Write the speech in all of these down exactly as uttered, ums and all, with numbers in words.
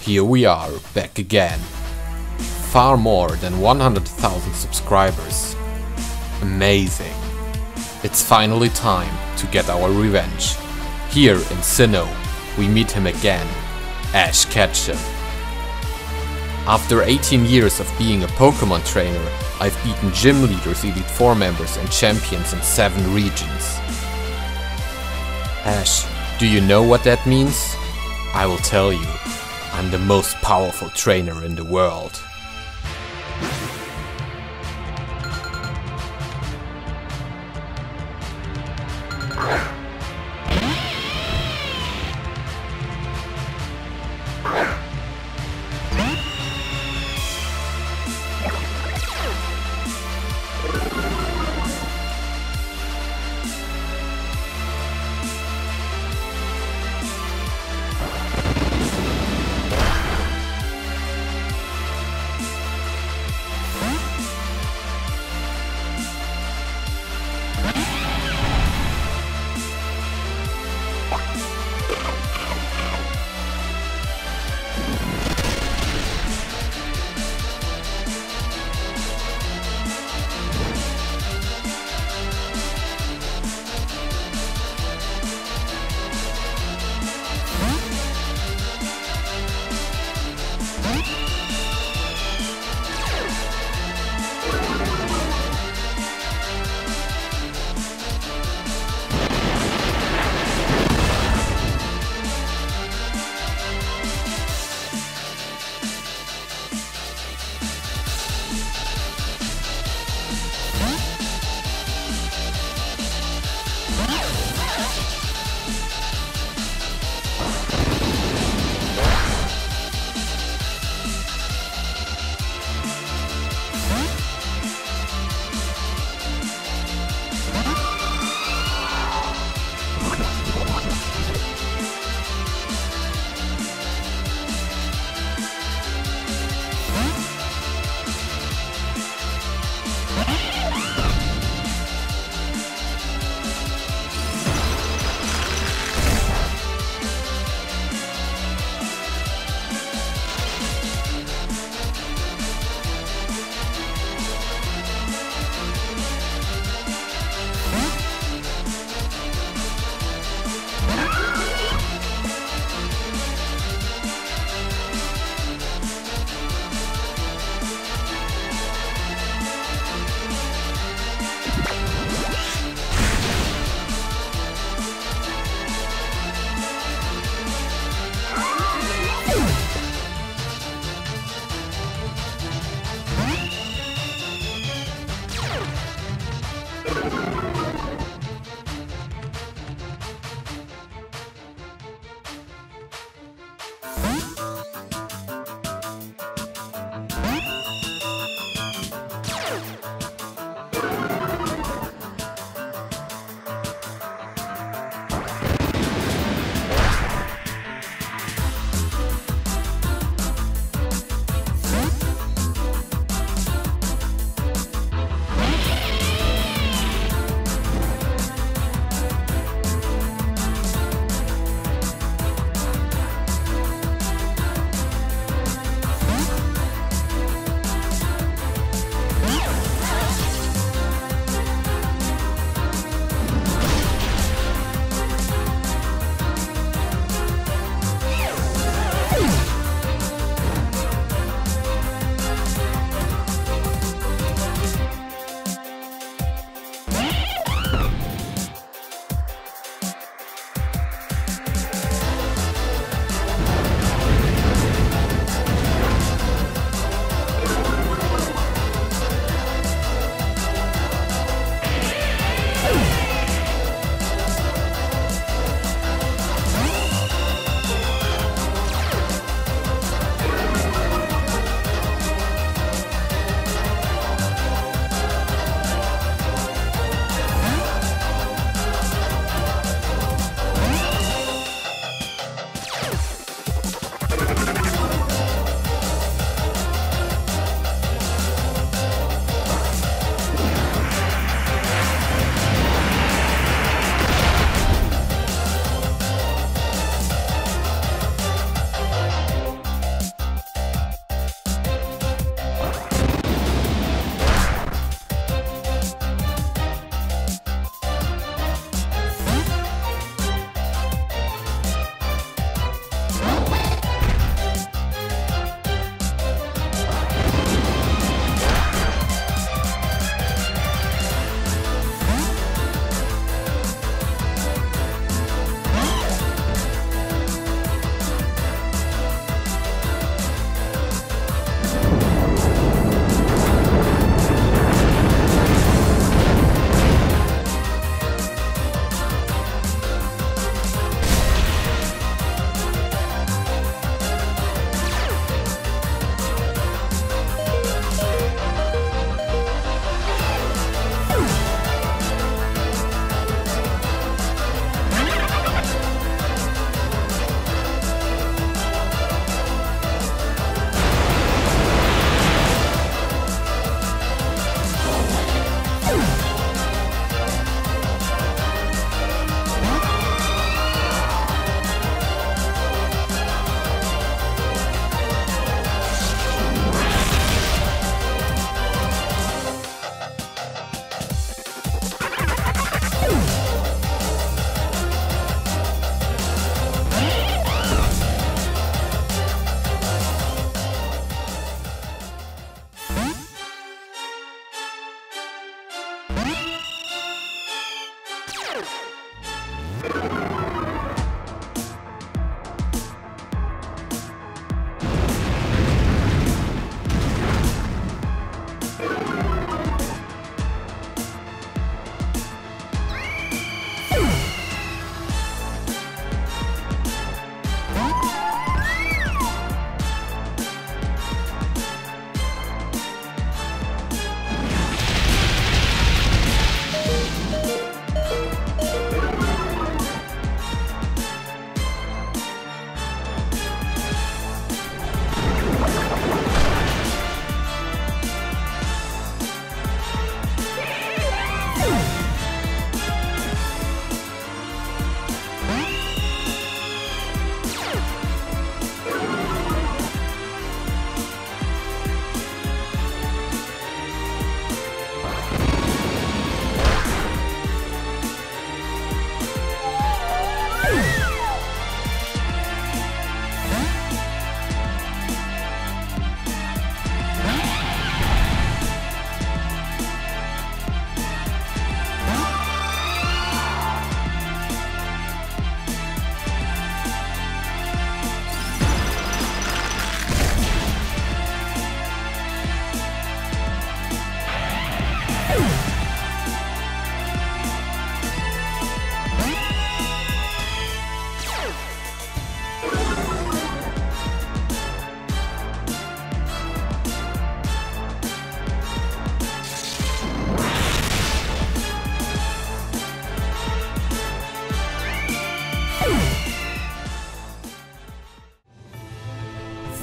Here we are, back again. Far more than one hundred thousand subscribers. Amazing. It's finally time to get our revenge. Here in Sinnoh, we meet him again, Ash Ketchum. After eighteen years of being a Pokemon trainer, I've beaten gym leaders, Elite Four members and champions in seven regions. Ash, do you know what that means? I will tell you. I'm the most powerful trainer in the world.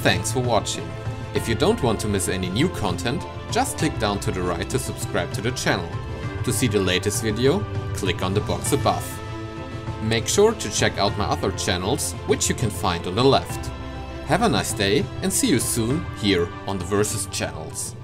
thanks for watching. If you don't want to miss any new content, just click down to the right to subscribe to the channel. To see the latest video, click on the box above. Make sure to check out my other channels, which you can find on the left. Have a nice day and see you soon here on the Versus channels.